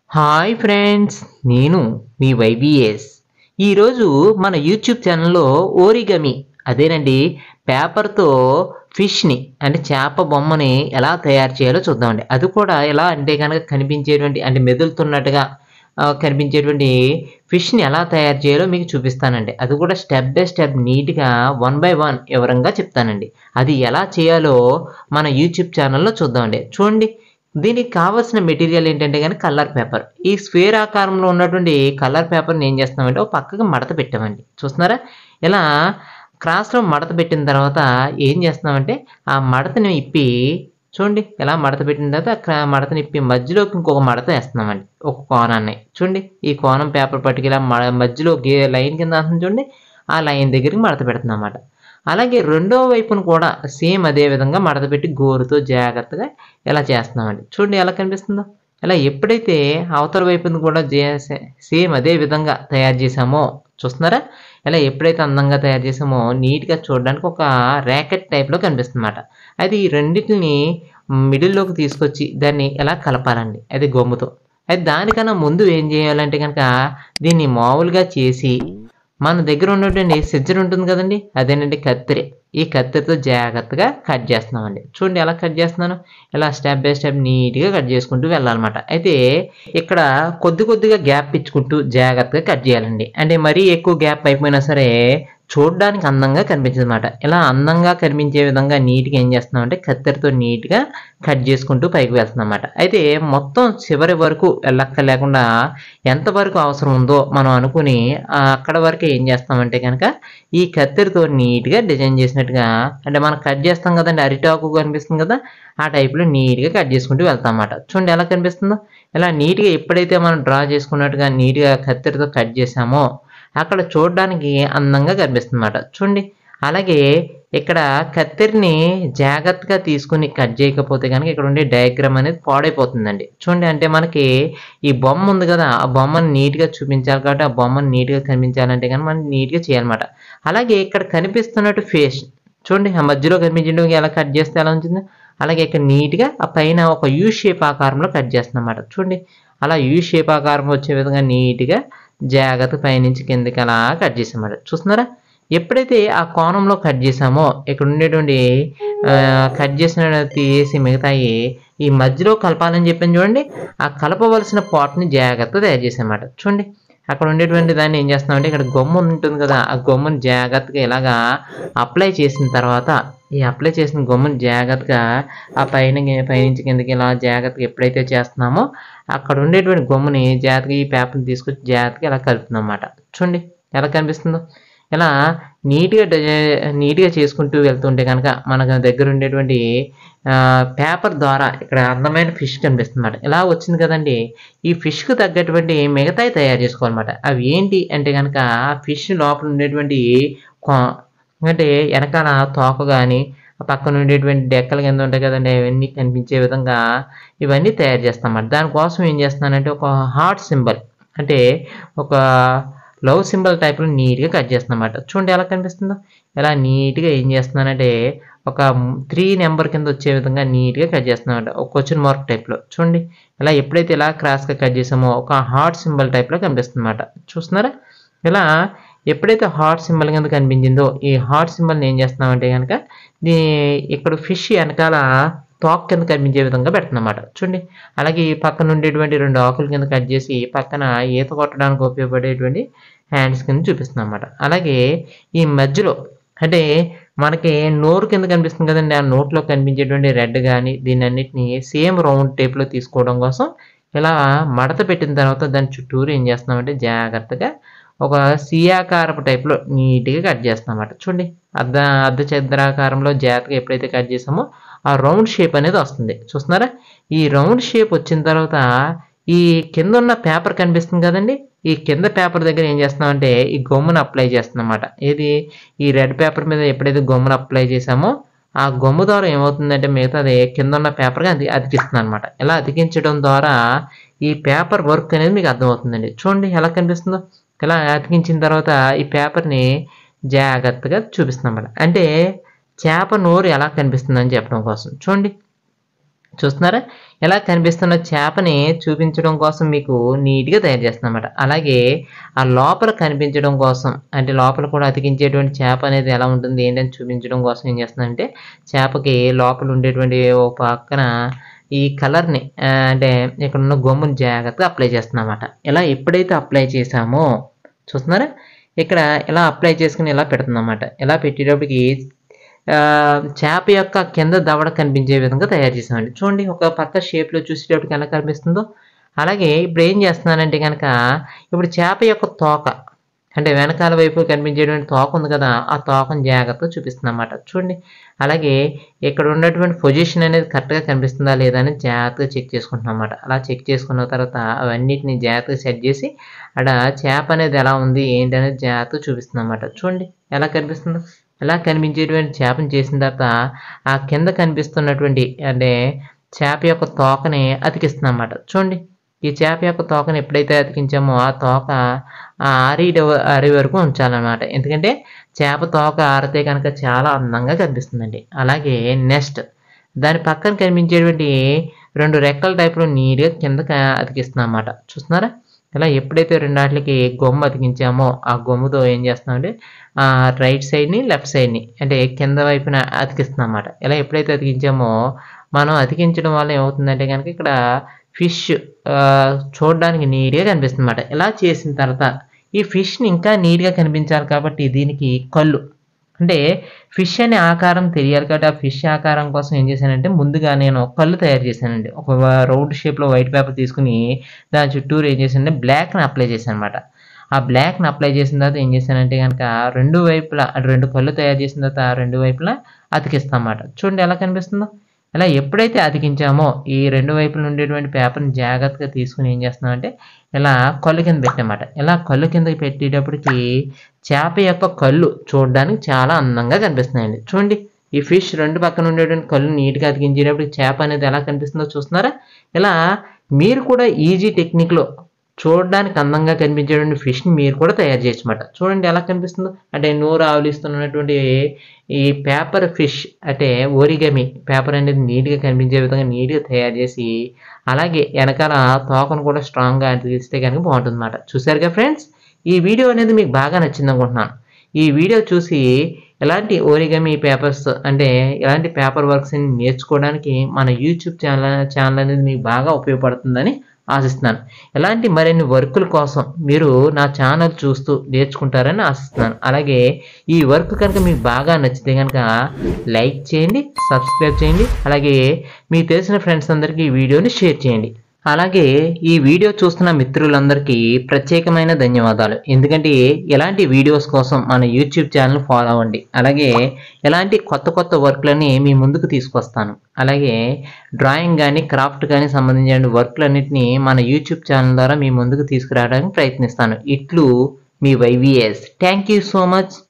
Hi friends, నేను మీ YBS. ఈరోజు మన యూట్యూబ్ ఛానల్లో ఓరిగమి అదేనండి పేపర్తో ఫిష్ని అంటే చేప బొమ్మని ఎలా తయారు చేయాలో చూద్దామండి. అది కూడా ఎలా అంటే కనుక కనిపించేటువంటి అంటే మెదులుతున్నట్టుగా కనిపించేటువంటి ఫిష్ని ఎలా తయారు చేయాలో మీకు చూపిస్తానండి. అది కూడా స్టెప్ బై స్టెప్ నీట్గా 1 బై 1 వివరంగా చెప్తానండి. అది ఎలా చేయాలో మన యూట్యూబ్ ఛానల్లో చూద్దామండి. చూడండి, దీనికి కావాల్సిన మెటీరియల్ ఏంటంటే గనుక కలర్ పేపర్. ఈ స్క్వేర్ ఆకారంలో ఉన్నటువంటి కలర్ పేపర్‌ని ఏం చేస్తున్నామంటే ఒక పక్కకి మడత పెట్టామండి. చూస్తున్నారా? ఇలా క్రాస్‌లో మడత పెట్టిన తర్వాత ఏం చేస్తున్నామంటే ఆ మడతని ఇప్పి చూడండి, ఇలా మడత పెట్టిన తర్వాత మడతని ఇప్పి మధ్యలోకి ఇంకొక మడత ఏస్తున్నామండి. ఒక కోణాన్ని. చూడండి, ఈ కోణం పేపర్ పట్టుకు ఇలా మధ్యలో లైన్ కింద వస్తుంది చూడండి. ఆ లైన్ దగ్గరికి మడత పెడుతున్నామన్నమాట. అలాగే రెండో వైపున కూడా సేమ్ అదే విధంగా మడతపెట్టి గోరుతో జాగ్రత్తగా ఇలా చేస్తున్నామండి. చూడండి ఎలా కనిపిస్తుందో. ఇలా ఎప్పుడైతే అవతల వైపున కూడా సేమ్ అదే విధంగా తయారు చేసామో చూస్తున్నారా? ఇలా ఎప్పుడైతే అందంగా తయారు చేసామో నీట్‌గా చూడడానికి ఒక ర్యాకెట్ టైప్‌లో కనిపిస్తుందన్నమాట. అయితే ఈ రెండిటిని మిడిల్‌లోకి తీసుకొచ్చి దాన్ని ఇలా కలపాలండి. అది గమ్ముతో. అయితే దానికన్నా ముందు ఏం చేయాలంటే గనక దీన్ని మామూలుగా చేసి మన దగ్గర ఉన్నటువంటి సిజర్ ఉంటుంది కదండీ! అదేనండి కత్తెర. ఈ కత్తెరతో జాగ్రత్తగా కట్ చేస్తున్నామండి. చూడండి ఎలా కట్ చేస్తున్నానో. ఇలా స్టెప్ బై స్టెప్ నీట్‌గా కట్ చేసుకుంటూ వెళ్ళాలన్నమాట. అయితే ఇక్కడ కొద్దిగా గ్యాప్ ఇచ్చుకుంటూ జాగ్రత్తగా కట్ చేయాలండి. అంటే మరీ ఎక్కువ గ్యాప్ అయిపోయినా సరే చూడడానికి అందంగా కనిపించదన్నమాట. ఇలా అందంగా కనిపించే విధంగా నీట్‌గా ఏం చేస్తున్నామంటే కత్తెరతో నీట్‌గా కట్ చేసుకుంటూ పైకి వెళ్తున్నామన్నమాట. అయితే మొత్తం చివరి వరకు వెళ్ళక్కర్లేకుండా ఎంతవరకు అవసరం ఉందో మనం అనుకుని అక్కడ వరకే ఏం చేస్తామంటే గనక ఈ కత్తెరతో నీట్‌గా డిజైన్ చేసినట్టుగా అంటే మనం కట్ చేస్తాం కదండీ! అరిటాకు కనిపిస్తుంది కదా! ఆ టైప్‌లో నీట్‌గా కట్ చేసుకుంటూ వెళ్తామన్నమాట. చూడండి ఎలా కనిపిస్తుందో. ఇలా నీట్‌గా ఎప్పుడైతే మనం డ్రా చేసుకున్నట్టుగా నీట్‌గా కత్తెరతో కట్ చేసామో అక్కడ చూడడానికి అందంగా కనిపిస్తుందన్నమాట. చూడండి. అలాగే ఇక్కడ కత్తెరని జాగ్రత్తగా తీసుకొని కట్ చేయకపోతే గనక ఇక్కడ ఉండే డయాగ్రామ్ అనేది పాడైపోతుందండి. చూడండి, అంటే మనకి ఈ బొమ్మ ఉంది కదా! ఆ బొమ్మని నీట్‌గా చూపించాలి కాబట్టి ఆ బొమ్మని నీట్‌గా కనిపించాలంటే గనుక మనం నీట్‌గా చేయాలన్నమాట. అలాగే ఇక్కడ కనిపిస్తున్నట్టు ఫేస్ చూడండి, ఆ మధ్యలో కనిపించేటివి ఎలా కట్ చేస్తే ఎలా ఉంటుందో అలాగే ఇక్కడ నీట్‌గా ఆ పైన ఒక యూ షేప్ ఆకారంలో కట్ చేస్తున్నామన్నమాట. చూడండి, అలా యూ షేప్ ఆకారం వచ్చే విధంగా నీట్‌గా జాగ్రత్తగా పైనుంచి కిందకి అలా కట్ చేసామన్నమాట. చూస్తున్నారా? ఎప్పుడైతే ఆ కోణంలో కట్ చేసామో ఇక్కడ ఉండేటువంటి కట్ చేసిన తీసి మిగతాయి ఈ మధ్యలో కలపాలని చెప్పాను చూడండి. ఆ కలపవలసిన పార్ట్‌ని జాగ్రత్తగా తయారు చేశానన్నమాట. చూడండి, అక్కడ ఉండేటువంటి దాన్ని ఏం చేస్తున్నామంటే ఇక్కడ గమ్ము ఉంటుంది కదా! ఆ గమ్ముని జాగ్రత్తగా ఇలాగా అప్లై చేసిన తర్వాత ఈ అప్లై చేసిన గమ్ముని జాగ్రత్తగా ఆ పైనుంచి కిందకి ఇలా జాగ్రత్తగా ఎప్పుడైతే చేస్తున్నామో అక్కడ ఉండేటువంటి గమ్ముని జాగ్రత్తగా ఈ పేపర్‌ని తీసుకొచ్చి జాగ్రత్తగా ఇలా కలుపుతున్నామన్నమాట. చూడండి ఎలా కనిపిస్తుందో. ఇలా నీట్‌గా చేసుకుంటూ వెళ్తుంటే గనక మన దగ్గర ఉండేటువంటి పేపర్ ద్వారా ఇక్కడ అందమైన ఫిష్ కనిపిస్తుందన్నమాట. ఇలా వచ్చింది కదండీ! ఈ ఫిష్‌కి తగ్గటువంటి మిగతాయి తయారు చేసుకోవాలన్నమాట. అవి ఏంటి అంటే గనక ఫిష్ లోపల ఉండేటువంటి కొ అంటే ఎనకాల తోక గాని, ఆ పక్కన ఉండేటువంటి డెక్కల కింద ఉంటాయి కదండీ! అవన్నీ కనిపించే విధంగా ఇవన్నీ తయారు చేస్తామన్నమాట. దానికోసం ఏం చేస్తున్నానంటే ఒక హార్ట్ సింబల్ అంటే ఒక లవ్ సింబల్ టైప్‌లో నీట్‌గా కట్ చేస్తున్నానన్నమాట. చూడండి ఎలా కనిపిస్తుందో. ఇలా నీట్‌గా ఏం చేస్తున్నానంటే ఒక 3 నంబర్ కింద వచ్చే విధంగా నీట్‌గా కట్ చేస్తున్నానన్నమాట. ఒక క్వెషన్ మార్క్ టైప్‌లో. చూడండి, ఇలా ఎప్పుడైతే ఇలా క్రాస్‌గా కట్ చేసామో ఒక హార్ట్ సింబల్ టైప్‌లో కనిపిస్తుందన్నమాట. చూస్తున్నారా? ఇలా ఎప్పుడైతే హార్ట్ సింబల్ కింద కనిపించిందో ఈ హార్ట్ సింబల్‌ని ఏం చేస్తున్నామంటే గనక దీ ఇక్కడ ఫిష్ ఎనకాల తోక కింద కనిపించే విధంగా పెడుతున్నానన్నమాట. చూడండి, అలాగే ఈ పక్కన ఉండేటువంటి 2 ఆకుల కింద కట్ చేసి పక్కన ఈత కొట్టడానికి ఉపయోగపడేటువంటి హ్యాండ్స్ కింద చూపిస్తున్నానన్నమాట. అలాగే ఈ మధ్యలో అంటే మనకి నోరు కింద కనిపిస్తుంది కదండీ! ఆ నోట్లో కనిపించేటువంటి రెడ్ గాని దీన్నన్నిటిని సేమ్ రౌండ్ టేప్‌లో తీసుకోవడం కోసం ఇలా మడత పెట్టిన తర్వాత దాని చుట్టూరు ఏం చేస్తున్నామంటే జాగ్రత్తగా ఒక సి ఆకారపు టైప్‌లో నీట్‌గా కట్ చేస్తున్నామన్నమాట. చూడండి, అర్ధచంద్రాకారంలో జాగ్రత్తగా ఎప్పుడైతే కట్ చేసామో ఆ రౌండ్ షేప్ అనేది వస్తుంది. చూస్తున్నారా? ఈ రౌండ్ షేప్ వచ్చిన తర్వాత ఈ కిందున్న పేపర్ కనిపిస్తుంది కదండీ! ఈ కింద పేపర్ దగ్గర ఏం చేస్తున్నామంటే ఈ గమ్మును అప్లై చేస్తున్నామన్నమాట. ఏది ఈ రెడ్ పేపర్ మీద ఎప్పుడైతే గమ్మును అప్లై చేసామో ఆ గమ్ము ద్వారా ఏమవుతుందంటే మిగతాది కిందున్న పేపర్‌కి అతికిస్తున్నానన్నమాట. ఇలా అతికించడం ద్వారా ఈ పేపర్ వర్క్ అనేది మీకు అర్థమవుతుందండి. చూడండి ఎలా కనిపిస్తుందో. ఇలా అతికించిన తర్వాత ఈ పేపర్‌ని జాగ్రత్తగా చూపిస్తున్నామన్నమాట. అంటే చేప నోరు ఎలా కనిపిస్తుందని చెప్పడం కోసం. చూడండి, చూస్తున్నారా? ఎలా కనిపిస్తున్న చేపని చూపించడం కోసం మీకు నీట్‌గా తయారు చేస్తున్నానన్నమాట. అలాగే ఆ లోపల కనిపించడం కోసం అంటే లోపల కూడా అతికించేటువంటి చేప అనేది ఎలా ఉంటుంది ఏంటని చూపించడం కోసం ఏం చేస్తున్నానంటే చేపకి లోపల ఉండేటువంటి ఓ పక్కన ఈ కలర్‌ని అంటే ఇక్కడున్న గమ్ముని జాగ్రత్తగా అప్లై చేస్తున్నానన్నమాట. ఇలా ఎప్పుడైతే అప్లై చేశామో చూస్తున్నారా? ఇక్కడ ఇలా అప్లై చేసుకొని ఇలా పెడుతున్నానన్నమాట. ఇలా పెట్టేటప్పటికి చేప యొక్క కింద దవడ కనిపించే విధంగా తయారు చేసామండి. చూడండి ఒక పక్క షేప్‌లో చూసేటప్పటికి ఎలా కనిపిస్తుందో. అలాగే ఇప్పుడు ఏం చేస్తున్నానంటే గనక ఇప్పుడు చేప యొక్క తోక అంటే వెనకాల వైపు కనిపించేటువంటి తోక ఉంది కదా! ఆ తోకను జాగ్రత్తగా చూపిస్తున్నానన్నమాట. చూడండి. అలాగే ఇక్కడ ఉన్నటువంటి పొజిషన్ అనేది కరెక్ట్‌గా కనిపిస్తుందా లేదా అని జాగ్రత్తగా చెక్ చేసుకుంటున్నానన్నమాట. అలా చెక్ చేసుకున్న తర్వాత అవన్నిటిని జాగ్రత్తగా సెట్ చేసి ఆడ చేప అనేది ఎలా ఉంది ఏంటి అనేది జాగ్రత్తగా చూపిస్తున్నానన్నమాట. చూడండి ఎలా కనిపిస్తుందో. ఇలా కనిపించేటువంటి చేపను చేసిన తర్వాత ఆ కింద కనిపిస్తున్నటువంటి అంటే చేప యొక్క తోకని అతికిస్తున్నానన్నమాట. చూడండి. ఈ చేప యొక్క తోకని ఎప్పుడైతే అతికించామో ఆ తోక ఆరే వరకు ఉంచాలన్నమాట. ఎందుకంటే చేప తోక ఆరితే కనుక చాలా అందంగా కనిపిస్తుందండి. అలాగే నెక్స్ట్ దాని పక్కన కనిపించేటువంటి 2 రెక్కల టైప్‌లో నీట్‌గా కిందకి అతికిస్తున్నానన్నమాట. చూస్తున్నారా? ఇలా ఎప్పుడైతే రెండాట్లకి గమ్ము అతికించామో ఆ గమ్ముతో ఏం చేస్తున్నామంటే రైట్ సైడ్‌ని, లెఫ్ట్ సైడ్‌ని అంటే కింద వైపున అతికిస్తున్నానన్నమాట. ఇలా ఎప్పుడైతే అతికించామో మనం అతికించడం వల్ల ఏమవుతుందంటే గనక ఇక్కడ ఫిష్ చూడడానికి నీట్‌గా కనిపిస్తుందన్నమాట. ఇలా చేసిన తర్వాత ఈ ఫిష్‌ని ఇంకా నీట్‌గా కనిపించాలి కాబట్టి దీనికి కళ్ళు అంటే ఫిష్ అనే ఆకారం తెలియాలి కాబట్టి ఆ ఫిష్ ఆకారం కోసం ఏం చేశానంటే ముందుగా నేను కళ్ళు తయారు చేశానండి. ఒక రౌండ్ షేప్‌లో వైట్ పేపర్ తీసుకొని దాని చుట్టూరు ఏం చేశానంటే బ్లాక్‌ని అప్లై చేశానన్నమాట. ఆ బ్లాక్‌ని అప్లై చేసిన తర్వాత ఏం చేశానంటే గనక 2 వైపులా 2 కళ్ళు తయారు చేసిన తర్వాత 2 వైపులా అతికిస్తామన్నమాట. చూడండి ఎలా కనిపిస్తుందో. ఇలా ఎప్పుడైతే అతికించామో ఈ 2 వైపుల ఉండేటువంటి పేపర్‌ని జాగ్రత్తగా తీసుకొని ఏం చేస్తున్నామంటే ఇలా కళ్ళు కింద పెట్టామన్నమాట. ఇలా కళ్ళు కిందకి పెట్టేటప్పటికి చేప యొక్క కళ్ళు చూడడానికి చాలా అందంగా కనిపిస్తున్నాయండి. చూడండి ఈ ఫిష్ 2 పక్కన ఉండేటువంటి కళ్ళు నీట్‌గా అతికించేటప్పటికి చేప అనేది ఎలా కనిపిస్తుందో చూస్తున్నారా? ఇలా మీరు కూడా ఈజీ టెక్నిక్‌లో చూడడానికి అందంగా కనిపించేటువంటి ఫిష్‌ని మీరు కూడా తయారు చేయొచ్చన్నమాట. చూడండి ఎలా కనిపిస్తుందో. అంటే నోరు ఆవలిస్తున్నటువంటి ఈ పేపర్ ఫిష్ అంటే ఓరిగమి పేపర్ అనేది నీట్‌గా కనిపించే విధంగా నీట్‌గా తయారు చేసి అలాగే ఎనకాల తోకను కూడా స్ట్రాంగ్‌గా అతికిస్తే గనుక బావుంటుందన్నమాట. చూసారుగా ఫ్రెండ్స్? ఈ వీడియో అనేది మీకు బాగా నచ్చిందనుకుంటున్నాను. ఈ వీడియో చూసి ఎలాంటి ఓరిగమి పేపర్స్ అంటే ఎలాంటి పేపర్ వర్క్స్‌ని నేర్చుకోవడానికి మన యూట్యూబ్ ఛానల్ అనేది మీకు బాగా ఉపయోగపడుతుందని ఆశిస్తున్నాను. ఇలాంటి మరిన్ని వర్కుల కోసం మీరు నా ఛానల్ చూస్తూ నేర్చుకుంటారని ఆశిస్తున్నాను. అలాగే ఈ వర్క్ కనుక మీకు బాగా నచ్చితే గనుక లైక్ చేయండి, సబ్స్క్రైబ్ చేయండి. అలాగే మీకు తెలిసిన ఫ్రెండ్స్ అందరికీ ఈ వీడియోని షేర్ చేయండి. అలాగే ఈ వీడియో చూస్తున్న మిత్రులందరికీ ప్రత్యేకమైన ధన్యవాదాలు. ఎందుకంటే ఇలాంటి వీడియోస్ కోసం మన యూట్యూబ్ ఛానల్ ఫాలో అవ్వండి. అలాగే ఇలాంటి కొత్త కొత్త వర్క్‌లని మీ ముందుకు తీసుకొస్తాను. అలాగే డ్రాయింగ్ గాని, క్రాఫ్ట్ గాని సంబంధించిన వర్క్‌లన్నిటిని మన యూట్యూబ్ ఛానల్ ద్వారా మీ ముందుకు తీసుకురావడానికి ప్రయత్నిస్తాను. ఇట్లు మీ YVS. Thank you so much.